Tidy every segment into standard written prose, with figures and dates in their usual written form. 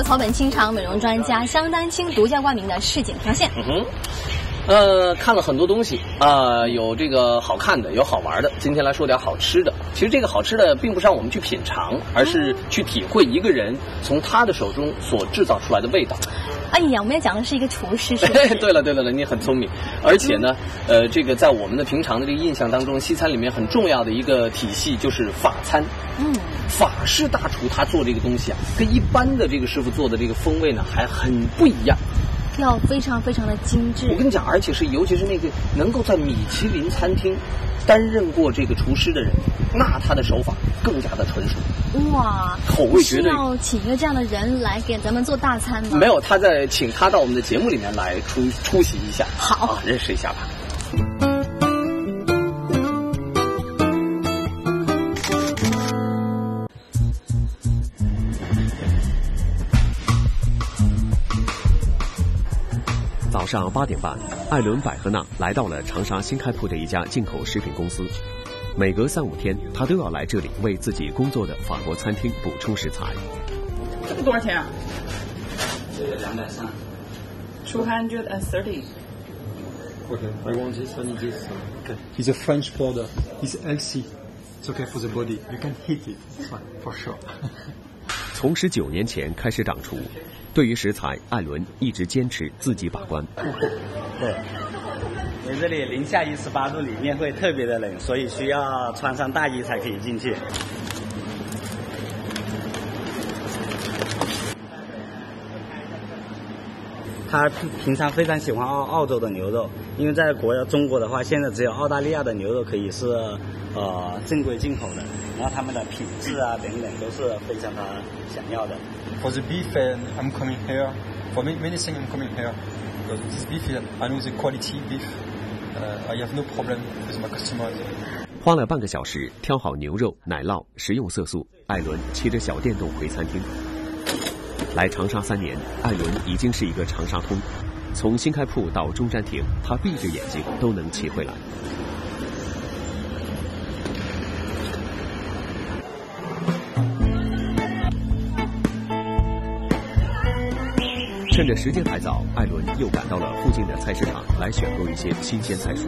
草本清肠美容专家香丹青独家冠名的市井条线。 看了很多东西有这个好看的，有好玩的。今天来说点好吃的。其实这个好吃的并不是让我们去品尝，而是去体会一个人从他的手中所制造出来的味道。 哎呀，我们要讲的是一个厨师，是不是？ 对了，你很聪明。而且呢，这个在我们的平常的这个印象当中，西餐里面很重要的一个体系就是法餐。法式大厨他做这个东西跟一般的这个师傅做的这个风味呢还很不一样。 要非常非常的精致。 我跟你讲，而且尤其是那个能够在米其林餐厅担任过这个厨师的人，那他的手法更加的纯熟。 哇， 口味绝对。 要请一个这样的人来给咱们做大餐吗？ 没有，请他到我们的节目里面来出席一下， 好， 认识一下吧。 早上8点半，艾伦·百合纳来到了长沙新开铺的一家进口食品公司。每隔3-5天，他都要来这里为自己工作的法国餐厅补充食材。 这个多少钱啊？ 这个230。 230. Okay, I want this one. This. Okay. It's a French powder. It's healthy. It's okay for the body. You can heat it. It's fine for sure. 从19年前开始掌厨，对于食材，艾伦一直坚持自己把关。 对，因为这里零下18度，里面会特别的冷，所以需要穿上大衣才可以进去。他平常非常喜欢澳洲的牛肉，因为在中国的话，现在只有澳大利亚的牛肉可以是正规进口的，然后他们的品质啊等等都是非常他想要的。 For the beef, I'm coming here. For many things, I'm coming here. Because this beef, I know the quality beef. I have no problem with my customers. 花了半个小时挑好牛肉、奶酪、食用色素，艾伦骑着小电动回餐厅。来长沙3年，艾伦已经是一个长沙通。从新开铺到中山亭，他闭着眼睛都能骑回来。趁着时间还早，艾伦又赶到了附近的菜市场来选购一些新鲜菜蔬。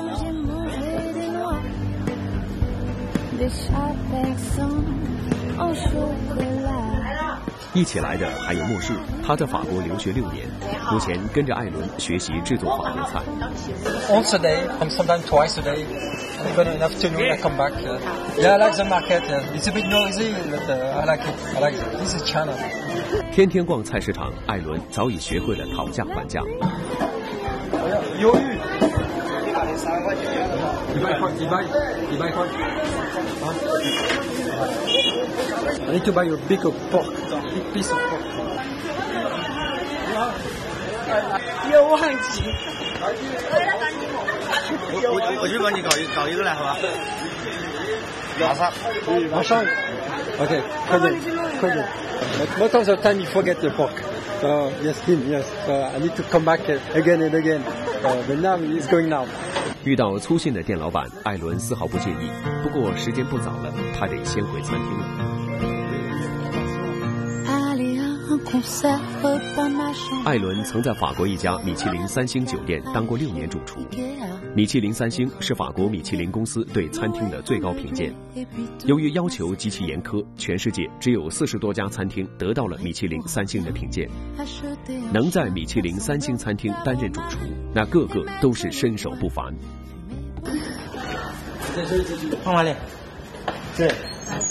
一起来的还有莫树，他在法国留学6年，目前跟着艾伦学习制作法国菜。 Once a day, sometimes twice a day. And even in the afternoon, I come back. Yeah, I like the market. It's a bit noisy, but I like it. I like it. This is China. 天天逛菜市场，艾伦早已学会了讨价还价。 鱿鱼，3块钱，100块。I need to buy a big pork, big piece of pork. 又忘记。 我去帮你搞一个来，好吧？ 马上。Okay, 快点。Most of the time you forget the pork. Yes, yes. I need to come back again and again. But now it's going now. 遇到粗心的店老板，艾伦丝毫不介意。不过时间不早了，他得先回餐厅了。艾伦曾在法国一家米其林3星酒店当过6年主厨。米其林3星是法国米其林公司对餐厅的最高评鉴。由于要求极其严苛，全世界只有40多家餐厅得到了米其林3星的评鉴。能在米其林3星餐厅担任主厨，那个个都是身手不凡。 放哪里？这边。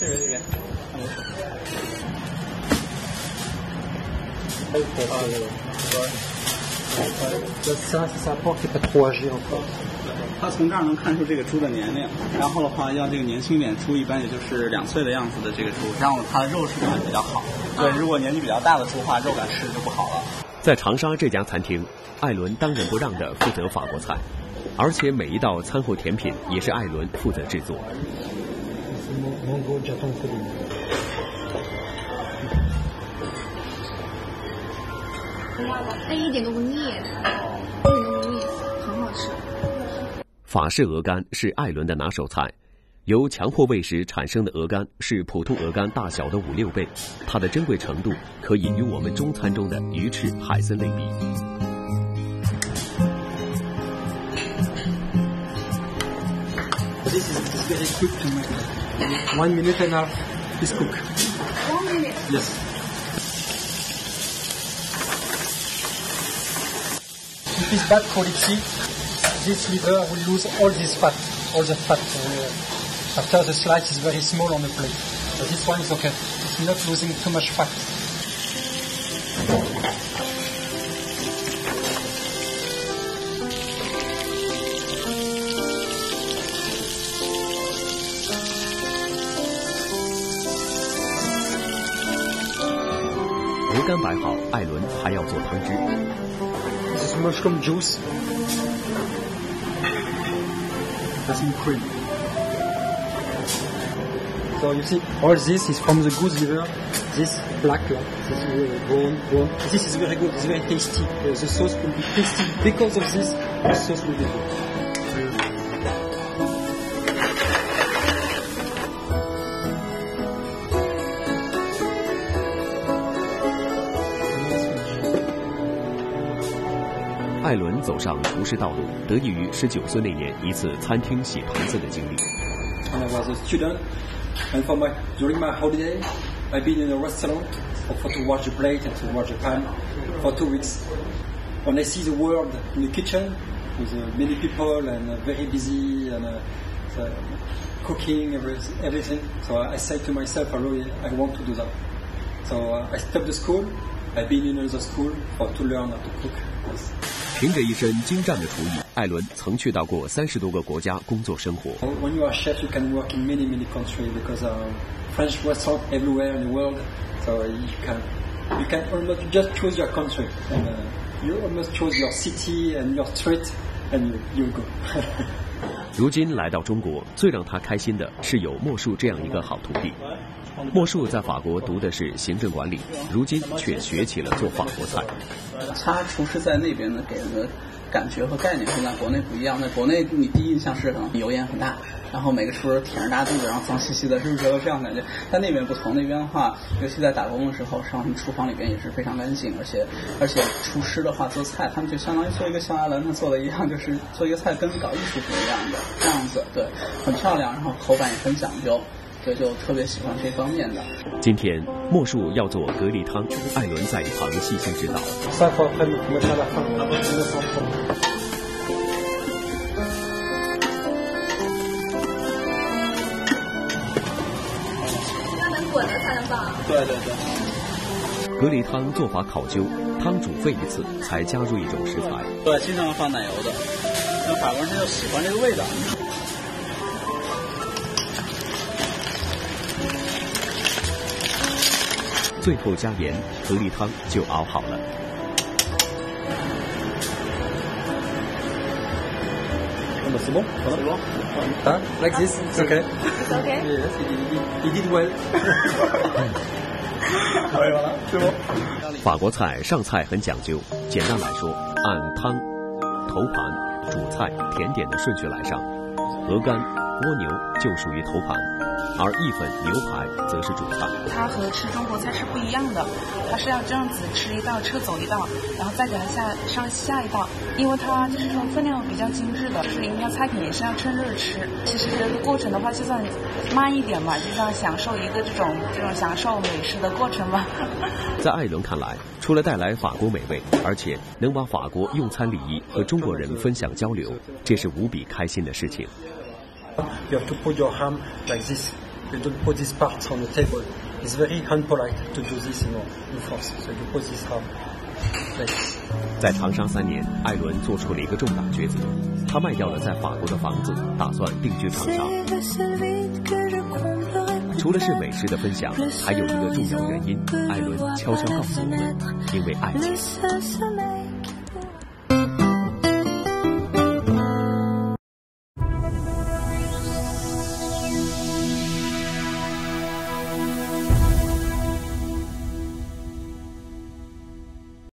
他从这儿能看出这个猪的年龄，然后的话要这个年轻一点猪，一般也就是2岁的样子的这个猪，这样它的肉质感比较好。对，如果年纪比较大的猪的话，肉感吃就不好了。 在长沙这家餐厅，艾伦当仁不让地负责法国菜，而且每一道餐后甜品也是艾伦负责制作。 那一点都不腻，很好吃。 法式鹅肝是艾伦的拿手菜， 由强迫喂食产生的鹅肝是普通鹅肝大小的5-6倍，它的珍贵程度可以与我们中餐中的鱼翅、海参类比。 This is very quick to make. 1 minute and a half is cooked. 1 minute. Yes. If it's bad quality, this liver will lose all this fat, all the fat. After the slice is very small on the plate. So this one is okay. It's not losing too much fat. 鹅肝摆好，艾伦还要做汤汁。 This is mushroom juice. That's some cream. So you see, all this is from the goose liver. This black, this is brown. This is very good. It's very tasty. The sauce will be tasty because of this. The sauce will be good. 艾伦走上厨师道路，得益于19岁那年一次餐厅洗盘子的经历。 When I was a student, and during my holiday, I've been in a restaurant to wash the plate and to wash the pan for 2 weeks. When I see the world in the kitchen with many people and very busy and cooking everything, so I said to myself, I want to do that. So I stopped the school. I've been in another school to learn how to cook. 凭着一身精湛的厨艺，艾伦曾去到过30多个国家工作生活。 When you are a chef, you can work in many countries because French restaurants everywhere in the world. So you can almost just choose your country and you almost choose your city and your street and you go. 如今来到中国，最让他开心的是有莫树这样一个好徒弟。莫树在法国读的是行政管理，如今却学起了做法国菜。 他厨师在那边呢，给人的感觉和概念和在国内不一样。在国内，你第一印象是油烟很大，然后每个厨师舔着大肚子，然后脏兮兮的，是不是觉得这样感觉？但那边不同，那边的话，尤其在打工的时候，上厨房里边也是非常干净，而且厨师的话做菜，他们就相当于做一个像阿兰他做的一样，就是做一个菜跟搞艺术品一样的这样子，对，很漂亮，然后口感也很讲究。所以就特别喜欢这方面的。 今天莫树要做蛤蜊汤，艾伦在一旁细心指导。 要能滚了才能放。 对。 蛤蜊汤做法考究，汤煮沸一次才加入一种食材。 对，经常放奶油的，那法国人就喜欢这个味道。 最后加盐，蛤蜊汤就熬好了。 C'est bon? C'est bon? Like this? It's okay? It's okay? Yes, he did well. 可以了，是不？ 法国菜上菜很讲究，简单来说，按汤、头盘、主菜、甜点的顺序来上。鹅肝、蜗牛就属于头盘。而意粉、牛排则是主菜。 它和吃中国菜是不一样的，它是要这样子吃一道，撤走一道，然后再给它上下一道，因为它就是说分量比较精致的，就是因为它菜品也是要趁热吃。其实这个过程的话，就算慢一点嘛，就像享受一个这种享受美食的过程嘛。 在艾伦看来，除了带来法国美味，而且能把法国用餐礼仪和中国人分享交流，这是无比开心的事情。 You have to put your ham like this. You don't put this part on the table. It's very unpolite to do this in France. So you put this ham like this. 在长沙3年，艾伦做出了一个重大抉择，他卖掉了在法国的房子，打算定居长沙。除了是美食的分享，还有一个重要原因，艾伦悄悄告诉我们，因为爱情。